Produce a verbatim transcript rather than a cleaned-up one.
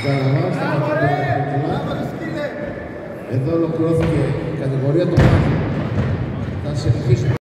Εδώ ολοκληρώθηκε η κατηγορία των μάχων. Θα συνεχίσουμε.